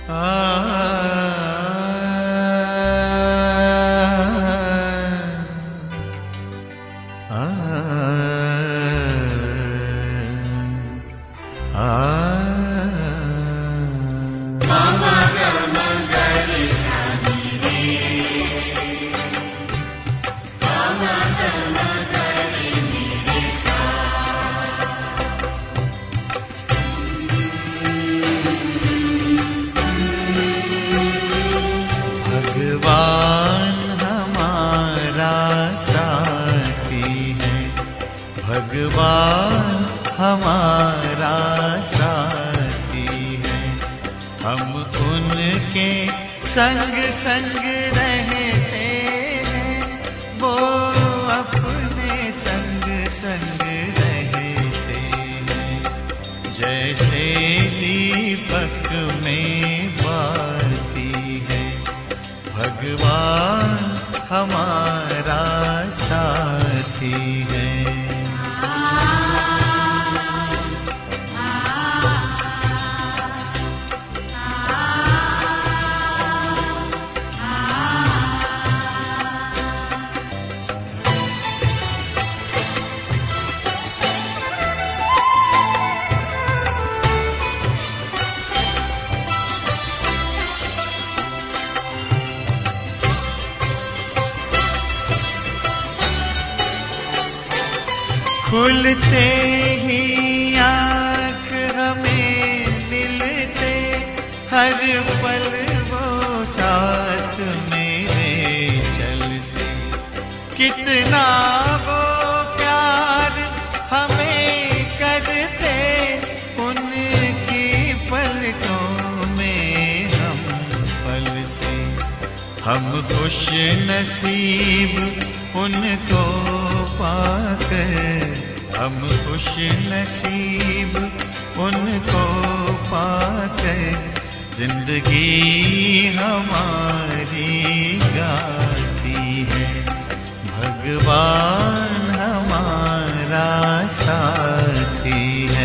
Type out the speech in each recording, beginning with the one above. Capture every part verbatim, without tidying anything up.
भगवान हमारा साथी है, हम उनके संग संग रहते हैं, वो अपने संग संग रहते हैं। जैसे दीपक में बाती है, भगवान हमारा साथी है। खुलते ही आँख हमें मिलते, हर पल वो साथ मेरे चलते। कितना वो प्यार हमें करते, उनकी पलकों में हम पलते। हम खुश नसीब उनको पाकर, हम खुश नसीब उनको पाकर, जिंदगी हमारी गाती है। भगवान हमारा साथी है।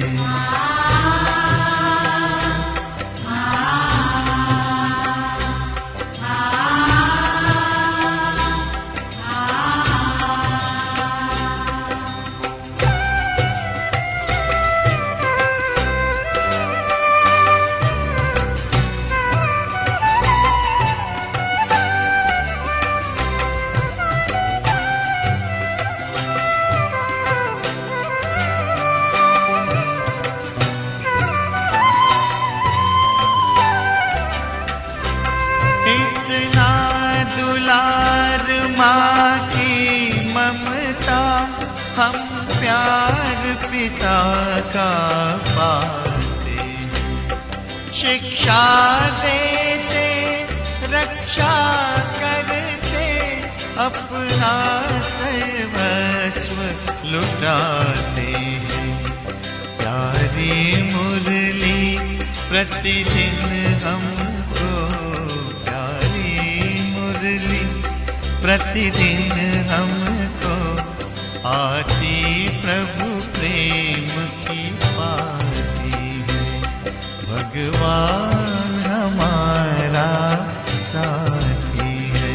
माँ की ममता, हम प्यार पिता का पाते हैं। शिक्षा देते, रक्षा करते, अपना सर्वस्व लुटाते हैं। प्यारी मुरली प्रतिदिन हमको, प्यारी मुरली प्रतिदिन हमको आती प्रभु प्रेम की पाती है। भगवान हमारा साथी है।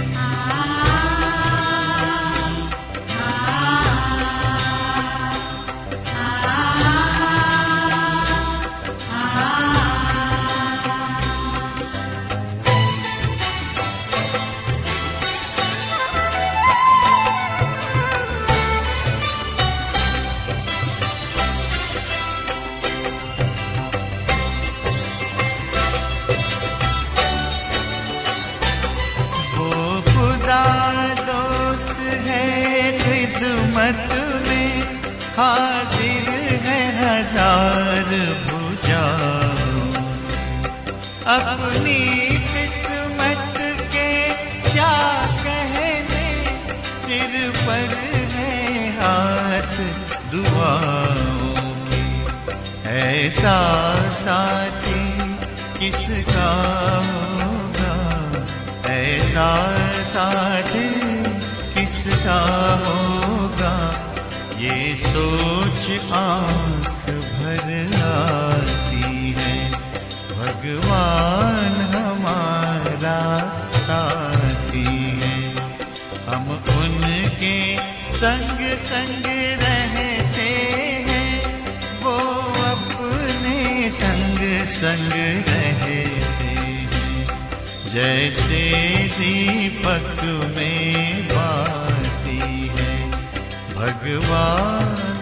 दोस्त है खिदमत में, हाजिर है हजार भुजाओं से। अपनी किस्मत के क्या कहने, सिर पर है हाथ दुआओं के। ऐसा साथी किसका होगा, ऐसा साथी किसका होगा, ये सोच आँख भर आती है। भगवान हमारा साथी है। हम उनके संग संग रहते हैं, वो अपने संग संग रहते हैं। जैसे दीपक में बाती है भगवान